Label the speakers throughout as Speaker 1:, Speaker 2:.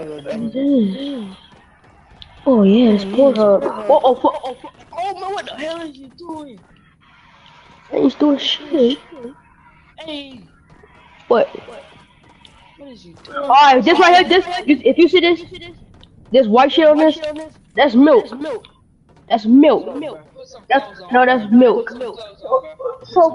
Speaker 1: Oh yeah, it's Pornhub.
Speaker 2: Oh man, what the hell is you doing?
Speaker 1: He's doing shit.
Speaker 2: Hey,
Speaker 1: What?
Speaker 2: what is you doing?
Speaker 1: Alright, this right here, if you see this white shit on this, that's milk. That's milk. That's milk.
Speaker 3: So,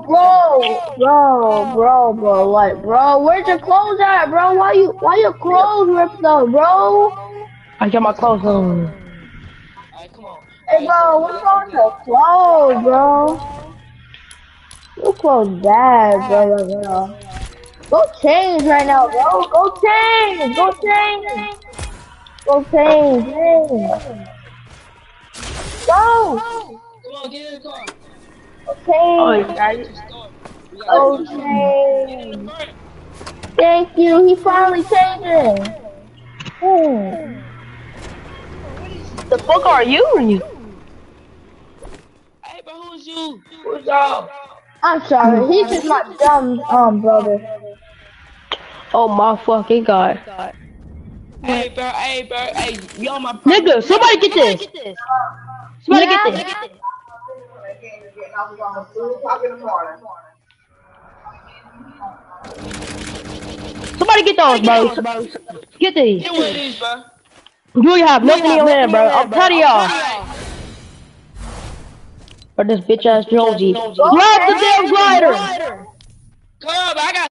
Speaker 3: bro, like, bro, where's your clothes at, bro? Why your clothes ripped up, bro?
Speaker 1: I got my clothes on.
Speaker 2: Alright, come on.
Speaker 3: Hey, bro, what's wrong with your clothes, bro? Your clothes bad, bro. Go change right now, bro. Go change. Go.
Speaker 2: Come on, get in the car.
Speaker 3: Okay. Okay. Thank you. He finally changing.
Speaker 1: The fuck are you?
Speaker 2: Hey, bro, who's you? Who's y'all?
Speaker 3: I'm sorry. He's just my dumb brother.
Speaker 1: Oh my fucking god.
Speaker 2: Hey, bro, hey, y'all my
Speaker 1: Nigga, somebody get this. Somebody get this. Somebody get those, bro. Get these.
Speaker 2: Get one of these, bro.
Speaker 1: You have nothing in your hand, bro. I'm tired of y'all. Or this bitch ass Jonesy. Grab the damn glider.
Speaker 2: Come on, I got